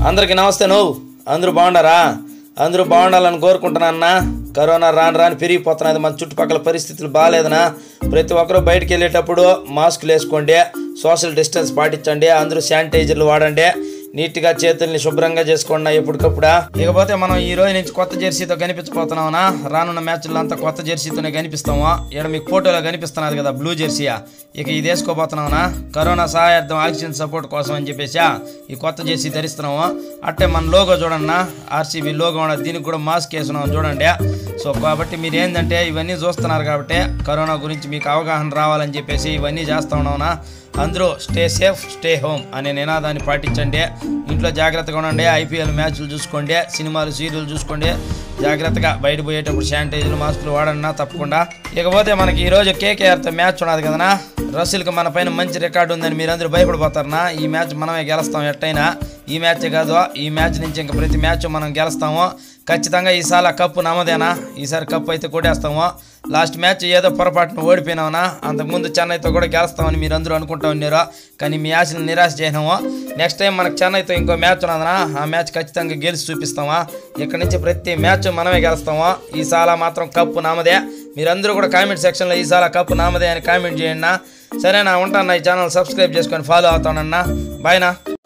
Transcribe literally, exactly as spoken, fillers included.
అందరికీ నమస్తే. నువ్వు అందరూ బాగుండారా? అందరూ బాగుండాలని కోరుకుంటున్నానన్నా. కరోనా రాను రాని పెరిగిపోతున్నది. మన చుట్టుపక్కల పరిస్థితులు బాగాలేదనా. ప్రతి ఒక్కరూ బయటికి వెళ్ళేటప్పుడు మాస్కులు వేసుకోండి, సోషల్ డిస్టెన్స్ పాటించండి, అందరూ శానిటైజర్లు వాడండి, నీట్గా చేతుల్ని శుభ్రంగా చేసుకోండి ఎప్పటికప్పుడా. ఇకపోతే మనం ఈ రోజు నుంచి కొత్త జెర్సీతో కనిపించబోతున్నావునా. రానున్న మ్యాచ్లో అంతా కొత్త జెర్సీతోనే కనిపిస్తాము. ఇక్కడ మీకు ఫోటోలో కనిపిస్తున్నది కదా బ్లూ జెర్సీయా, ఇక ఇది వేసుకోబోతున్నావునా. కరోనా సహాయార్థం ఆక్సిజన్ సపోర్ట్ కోసం అని చెప్పేసి ఈ కొత్త జెర్సీ ధరిస్తున్నాము. అట్టే మన లోగో చూడన్నా, ఆర్సీబీ లోగో ఉన్నది, దీనికి కూడా మాస్క్ వేస్తున్నాం చూడండి. సో కాబట్టి మీరు ఏంటంటే ఇవన్నీ చూస్తున్నారు కాబట్టి కరోనా గురించి మీకు అవగాహన రావాలని చెప్పేసి ఇవన్నీ చేస్తూ ఉన్నావునా. అందరూ స్టే సేఫ్ స్టే హోమ్ అనే నినాదాన్ని పాటించండి. ఇంట్లో జాగ్రత్తగా ఉండండి. ఐపీఎల్ మ్యాచ్లు చూసుకోండి, సినిమాలు సీరియల్ చూసుకోండి, జాగ్రత్తగా బయట పోయేటప్పుడు శానిటైజర్లు మాస్కులు వాడన్నా తప్పకుండా. ఇకపోతే మనకి ఈరోజు కేకేఆర్తో మ్యాచ్ ఉన్నది కదనా. రసీల్కి మన పైన మంచి రికార్డు ఉందని మీరందరూ భయపడిపోతారనా. ఈ మ్యాచ్ మనమే గెలుస్తాం ఎట్టయినా. ఈ మ్యాచే కాదు, ఈ మ్యాచ్ నుంచి ఇంకా ప్రతి మ్యాచ్ మనం గెలుస్తాము ఖచ్చితంగా. ఈసారి కప్పు నమ్మదేనా, ఈసారి కప్పు అయితే కొట్టేస్తాము. లాస్ట్ మ్యాచ్ ఏదో పొరపాటున ఓడిపోయినావునా, అంతకుముందు చెన్నైతో కూడా గెలుస్తామని మీరు అందరూ అనుకుంటా ఉన్నారు, కానీ మీ ఆశను నిరాశ చేసినాము. నెక్స్ట్ టైం మనకు చెన్నైతో ఇంకో మ్యాచ్ ఉన్నదనా, ఆ మ్యాచ్ ఖచ్చితంగా గెలిచి చూపిస్తామా. ఇక్కడ నుంచి ప్రతి మ్యాచ్ మనమే గెలుస్తాము. ఈసారి మాత్రం కప్పు నామదే. మీరందరూ కూడా కామెంట్ సెక్షన్లో ఈసారి కప్పు నామదే అని కామెంట్ చేయండి. సరేనా, ఉంటాను. ఈ ఛానల్ సబ్స్క్రైబ్ చేసుకొని ఫాలో అవుతానన్నా. బాయ్నా.